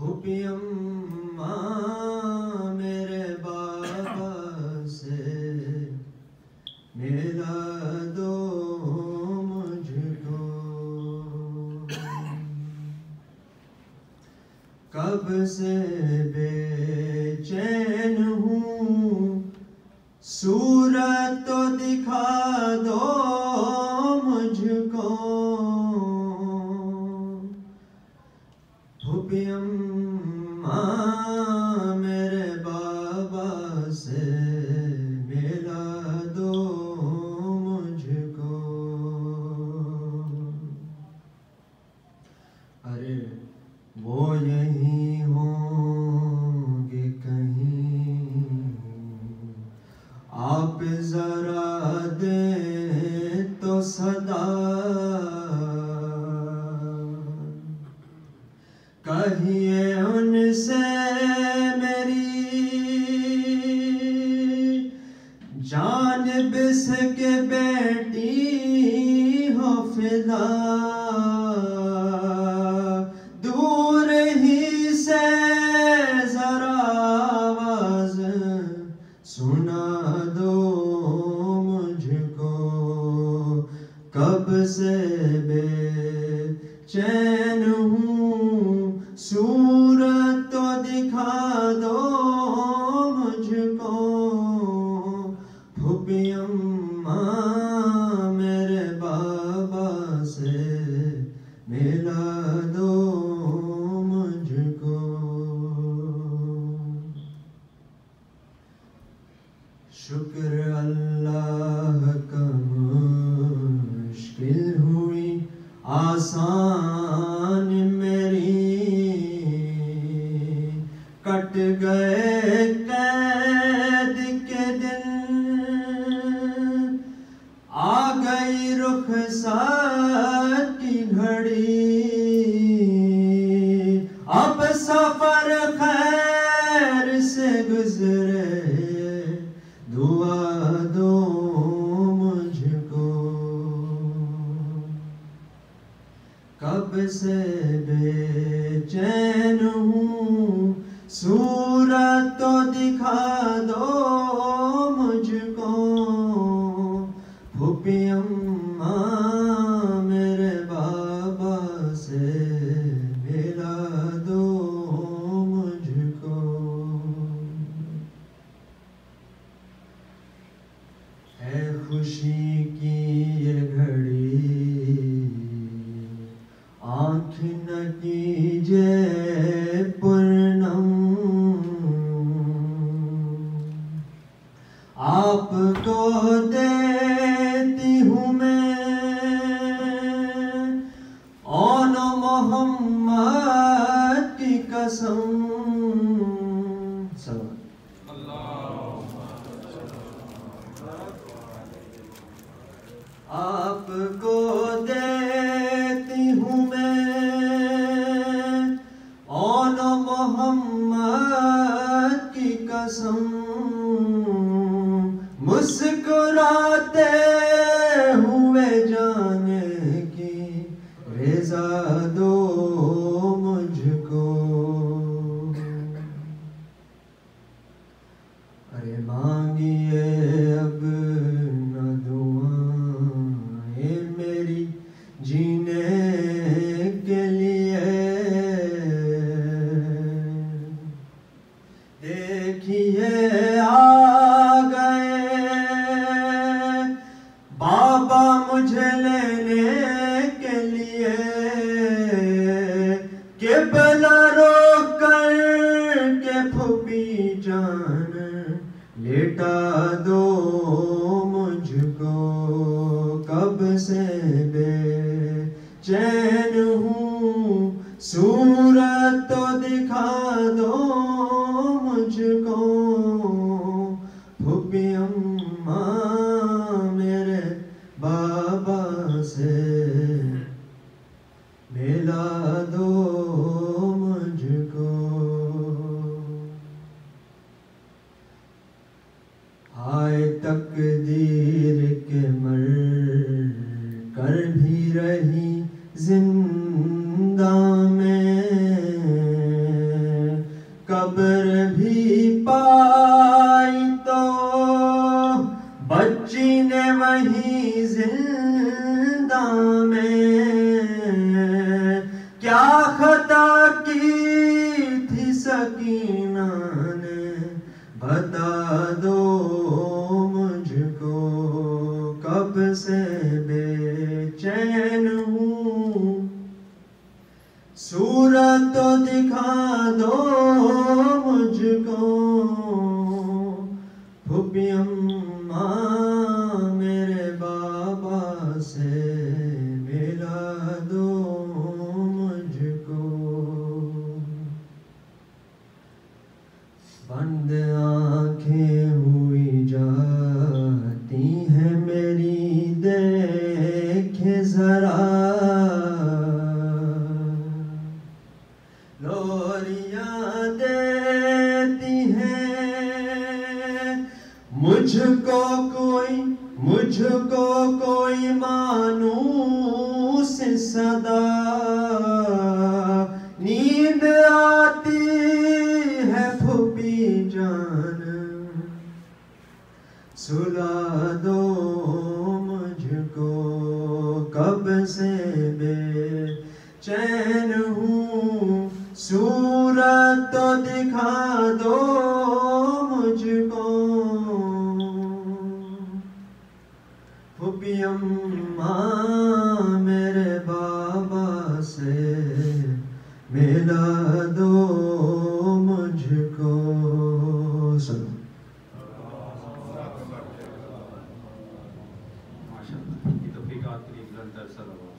फूफी अम्मा मेरे बाबा से मिला दो मुझको। कब से बेचैन हूँ, सूरत तो दिखा दो मुझको। फूफी अम्मा मेरे बाबा से मिला दो मुझको। अरे वो यहीं होंगे कहीं, आप जरा दें तो सदा। कहिए उनसे मेरी जान बिसके बेटी हो फिदा। दूर ही से जरा आवाज सुना दो मुझको। कब से बेचैन हूँ, सूरत तो दिखा दो मुझको। फूफी अम्मा मेरे बाबा से मिला दो मुझको। शुक्र अल्लाह का मुश्किल हुई आसान मेरी। कट गए कैद के दिन, आ गई रुखसत की घड़ी। अब सफर खैर से गुजरे, दुआ दो मुझको। कब से बेचैन हूँ, सूरत तो दिखा दो मुझको। फूफी अम्मा मेरे बाबा से मिला दो मुझको। है खुशी की ये घड़ी, आँख न कीजिए पूर्णम। आपको देती हूँ मैं ओन मोहम्मद की कसम। आपको देती हूँ मैं ओन मोहम्मद की कसम। मुस्कुराते हुए जाने की रज़ा दो मुझको। अरे मांगिए अब न दुआएं मेरी जीने के लिए। देखिए आ गए बाबा मुझे लेने के लिए। किबला रोक कर के फूफी जान लेटा दो मुझको। कब से बेचैन हूँ, सूरत तो दिखा दो मुझको। फूफी अम्मा मेरे बाबा से मिला दो मुझको। हाय तक दिखा दो मुझको, फूफी अम्मा मेरे बाबा से मिला दो मुझको। बंद आंखें हुई जाती हैं मेरी, देखे जरा लोरियां देती हैं मुझको कोई मानूस सदा। नींद आती है फूफी जान, सुला दो मुझको, कब से बेचैन हूँ, सूरत तो दिखा दो मुझको। फूफी अम्मा मेरे बाबा से मिला दो मुझको। सुनो माशाअल्लाह, ये तो फिकात के लिए बुलंद दर सलावत।